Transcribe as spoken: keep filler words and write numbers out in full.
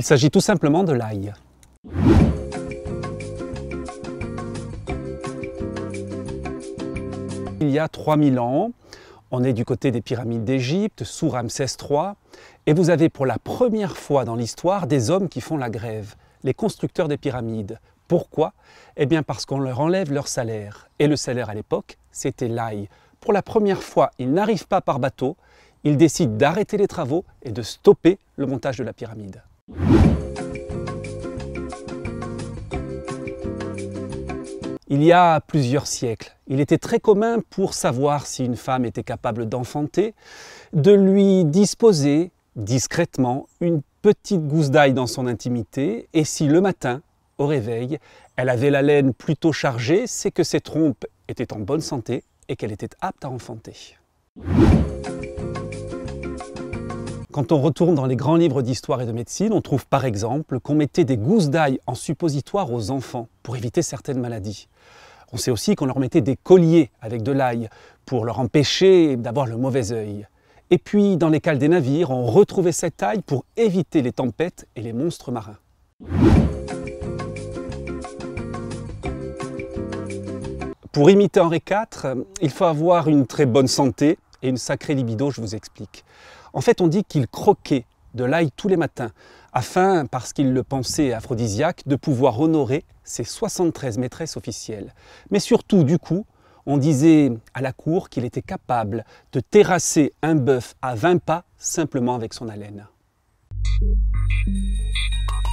s'agit tout simplement de l'ail. Il y a trois mille ans, on est du côté des pyramides d'Égypte, sous Ramsès trois, et vous avez pour la première fois dans l'histoire des hommes qui font la grève, les constructeurs des pyramides. Pourquoi? Eh bien parce qu'on leur enlève leur salaire. Et le salaire à l'époque, c'était l'ail. Pour la première fois, ils n'arrivent pas par bateau, ils décident d'arrêter les travaux et de stopper le montage de la pyramide. Il y a plusieurs siècles, il était très commun pour savoir si une femme était capable d'enfanter, de lui disposer discrètement une petite gousse d'ail dans son intimité, et si le matin, au réveil, elle avait la laine plutôt chargée, c'est que ses trompes étaient en bonne santé et qu'elle était apte à enfanter. Quand on retourne dans les grands livres d'histoire et de médecine, on trouve par exemple qu'on mettait des gousses d'ail en suppositoire aux enfants pour éviter certaines maladies. On sait aussi qu'on leur mettait des colliers avec de l'ail pour leur empêcher d'avoir le mauvais œil. Et puis, dans les cales des navires, on retrouvait cette ail pour éviter les tempêtes et les monstres marins. Pour imiter Henri quatre, il faut avoir une très bonne santé et une sacrée libido, je vous explique. En fait, on dit qu'il croquait de l'ail tous les matins, afin, parce qu'il le pensait aphrodisiaque, de pouvoir honorer ses soixante-treize maîtresses officielles. Mais surtout, du coup, on disait à la cour qu'il était capable de terrasser un bœuf à vingt pas simplement avec son haleine.